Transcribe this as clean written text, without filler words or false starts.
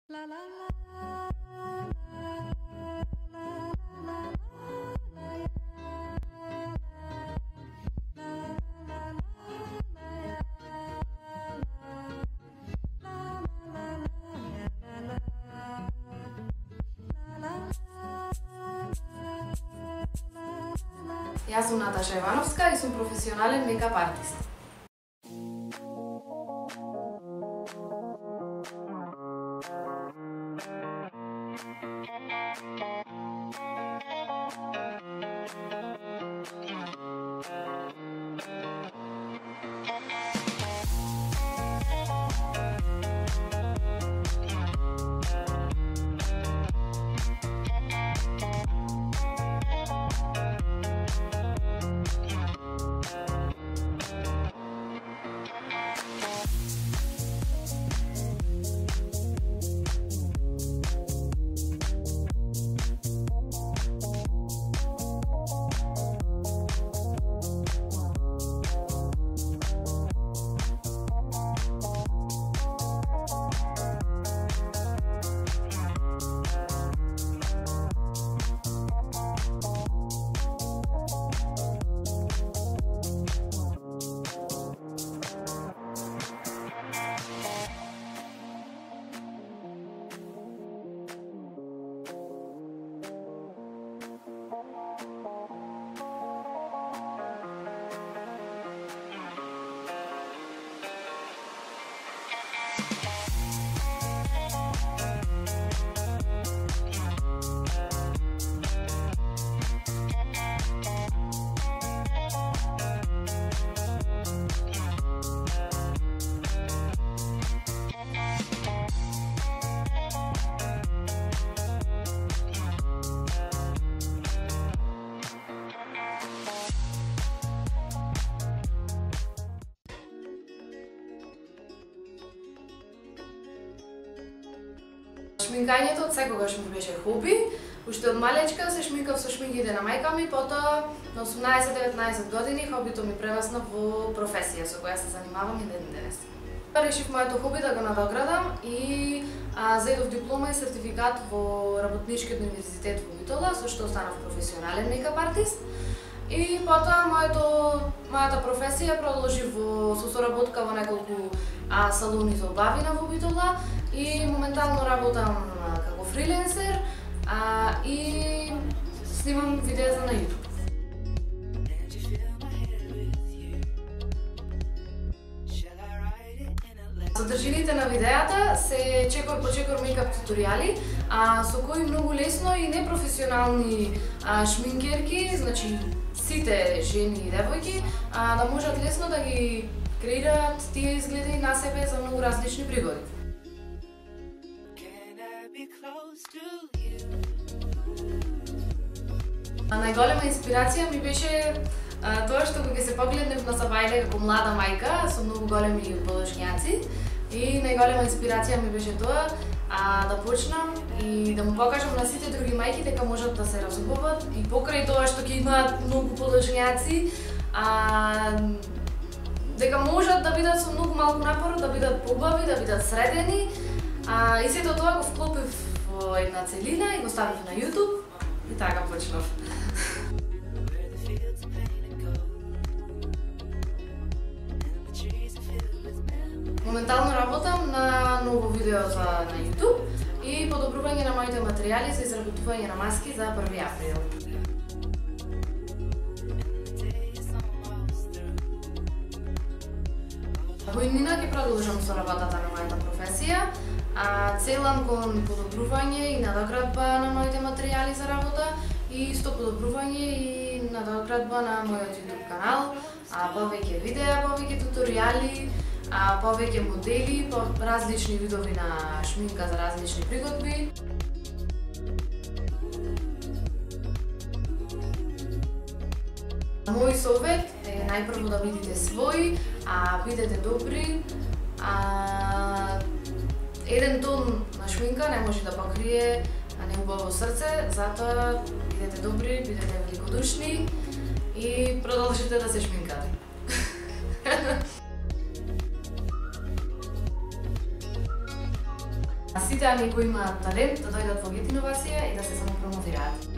Јас сум Наташа Ивановска и сум професионален мейкап артист. Шминкањето од секогаш ми беше хоби. Уште од малечка се шминкав со шминките на мајка ми, потоа на 18-19 години хобито ми прерасна во професија со која се занимавам и ден денес. Решив моето хоби да го надоградам и зедов диплома и сертификат во Работничкиот универзитет во Битола, со што станав професионален мейкап артист. И потоа мојата професија продолжи со соработка во неколку салони за убавина во Битола и моментално работам како фриленсер и снимам видеа на YouTube. Содржините на видеата се чекор по чекор мейкап туторијали, со кои многу лесно и непрофесионални шминкерки, значи сите жени и девојки, да можат лесно да ги креираат тие изгледи на себе за многу различни пригоди. Најголема инспирација ми беше тоа што кога се погледнев на Сабајле како млада мајка со многу големи подошњаци, и најголема инспирација ми беше тоа да почнам и да му покажам на сите други мајки дека можат да се разубават и покрај тоа што ќе имаат многу подошњаци, дека можат да бидат со многу малку напор, да бидат поубави, да бидат средени, и сето тоа го вклопив во една целина и го ставив на YouTube и така почнав. Моментално работам на ново видео на YouTube и подобрување на моите материјали за изработување на маски за 1 април. Во иднина ќе продолжам со работата на мојата професија, целам кон подобрување и надоградба на моите материјали за работа и исто подобрување и надоградба на мојот YouTube канал, повеќе видеа, повеќе туторијали, повеќе модели, различни видови на шминка за различни пригодби. Мој совет е најпрво да бидете своји, бидете добри. Еден тон на шминка не може да покрие неубаво срце, затоа бидете добри, бидете великодушни и продолжите да се шминкате. Сите они кои имаат талент да дојдат во Get Инновација и да се самопромовираат.